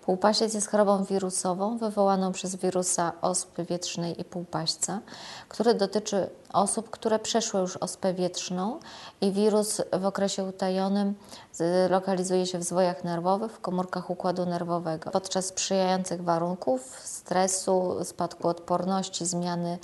Półpasiec jest chorobą wirusową wywołaną przez wirusa ospy wietrznej i półpaśca, który dotyczy osób, które przeszły już ospę wietrzną i wirus w okresie utajonym lokalizuje się w zwojach nerwowych, w komórkach układu nerwowego. Podczas sprzyjających warunków, stresu, spadku odporności, zmiany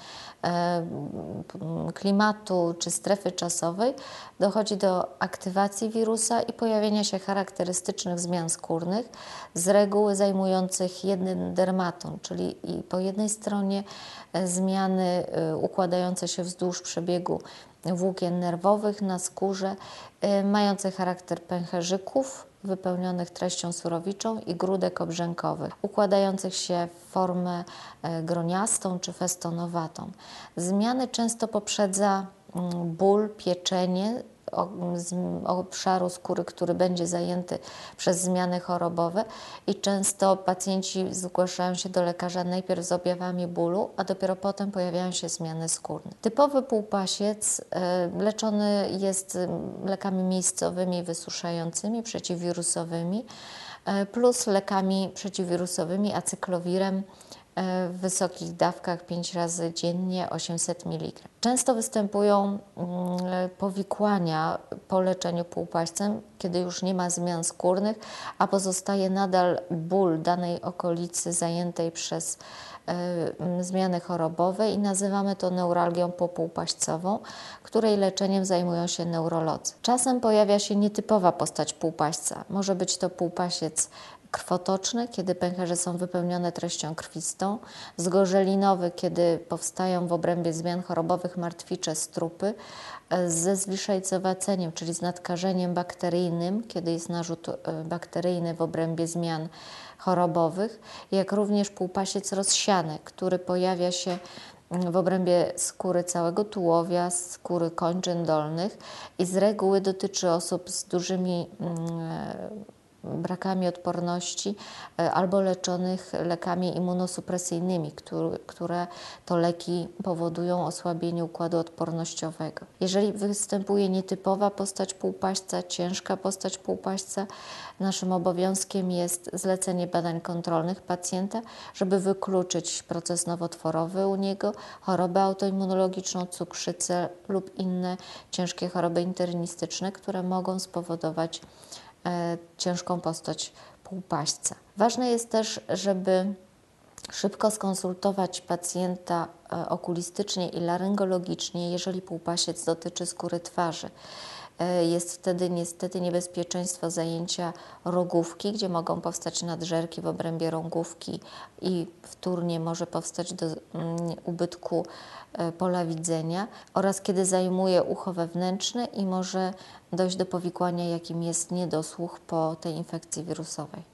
klimatu czy strefy czasowej dochodzi do aktywacji wirusa i pojawienia się charakterystycznych zmian skórnych, z reguły zajmujących jeden dermaton, czyli po jednej stronie zmiany układające się wzdłuż przebiegu włókien nerwowych na skórze, mające charakter pęcherzyków wypełnionych treścią surowiczą i grudek obrzękowych, układających się w formę groniastą czy festonowatą. Zmiany często poprzedza ból, pieczenie z obszaru skóry, który będzie zajęty przez zmiany chorobowe i często pacjenci zgłaszają się do lekarza najpierw z objawami bólu, a dopiero potem pojawiają się zmiany skórne. Typowy półpasiec leczony jest lekami miejscowymi wysuszającymi, przeciwwirusowymi plus lekami przeciwwirusowymi acyklowirem w wysokich dawkach 5 razy dziennie 800 mg. Często występują powikłania po leczeniu półpaścem, kiedy już nie ma zmian skórnych, a pozostaje nadal ból danej okolicy zajętej przez zmiany chorobowe i nazywamy to neuralgią popółpaścową, której leczeniem zajmują się neurolodzy. Czasem pojawia się nietypowa postać półpaśca. Może być to półpasiec krwotoczny, kiedy pęcherze są wypełnione treścią krwistą, zgorzelinowy, kiedy powstają w obrębie zmian chorobowych martwicze strupy, ze zwiszajcowaceniem, czyli z nadkażeniem bakteryjnym, kiedy jest narzut bakteryjny w obrębie zmian chorobowych, jak również półpasiec rozsiany, który pojawia się w obrębie skóry całego tułowia, skóry kończyn dolnych i z reguły dotyczy osób z dużymi brakami odporności albo leczonych lekami immunosupresyjnymi, które to leki powodują osłabienie układu odpornościowego. Jeżeli występuje nietypowa postać półpaśca, ciężka postać półpaśca, naszym obowiązkiem jest zlecenie badań kontrolnych pacjenta, żeby wykluczyć proces nowotworowy u niego, chorobę autoimmunologiczną, cukrzycę lub inne ciężkie choroby internistyczne, które mogą spowodować ciężką postać półpaśca. Ważne jest też, żeby szybko skonsultować pacjenta okulistycznie i laryngologicznie, jeżeli półpasiec dotyczy skóry twarzy. Jest wtedy niestety niebezpieczeństwo zajęcia rogówki, gdzie mogą powstać nadżerki w obrębie rogówki i wtórnie może powstać do ubytku pola widzenia oraz kiedy zajmuje ucho wewnętrzne i może dojść do powikłania, jakim jest niedosłuch po tej infekcji wirusowej.